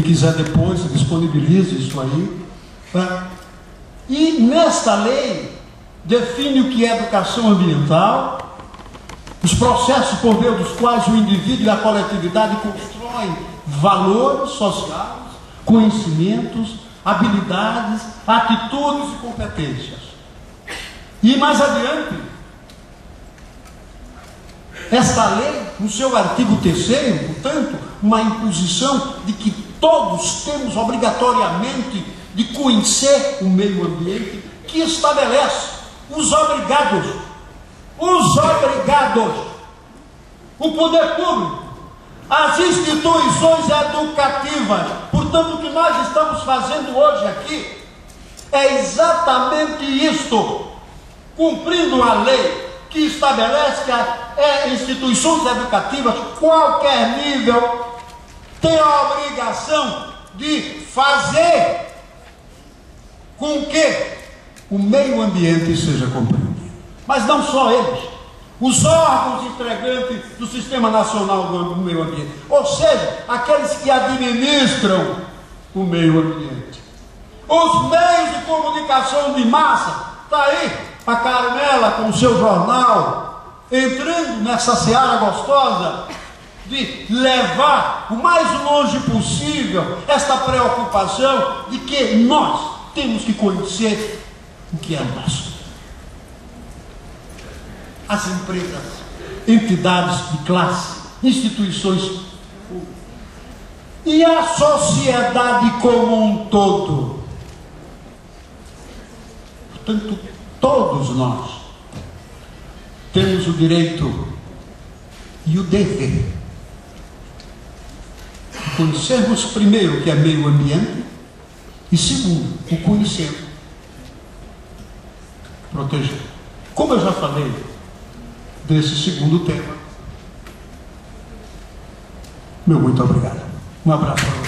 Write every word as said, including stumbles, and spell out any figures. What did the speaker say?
quiser depois, disponibilize isso aí. Né? E nesta lei define o que é educação ambiental, os processos por meio dos quais o indivíduo e a coletividade constroem valores sociais, conhecimentos, habilidades, atitudes e competências. E mais adiante, esta lei, no seu artigo terceiro, portanto, uma imposição de que todos temos obrigatoriamente de conhecer o meio ambiente, que estabelece os obrigados, os obrigados, o poder público, as instituições educativas. Portanto, o que nós estamos fazendo hoje aqui é exatamente isto, cumprindo a lei que estabelece que as instituições educativas, qualquer nível, tem a obrigação de fazer com que o meio ambiente seja compreendido. Mas não só eles, os órgãos integrantes do Sistema Nacional do Meio Ambiente, ou seja, aqueles que administram o meio ambiente. Os meios de comunicação de massa, está aí a Carmela com o seu jornal, entrando nessa seara gostosa de levar o mais longe possível esta preocupação de que nós temos que conhecer o que é nosso. As empresas, entidades de classe, instituições públicas e a sociedade como um todo. Portanto, todos nós temos o direito e o dever de conhecermos primeiro o que é meio ambiente e segundo, o conhecer, proteger. Como eu já falei desse segundo tema, meu muito obrigado. Um abraço para você.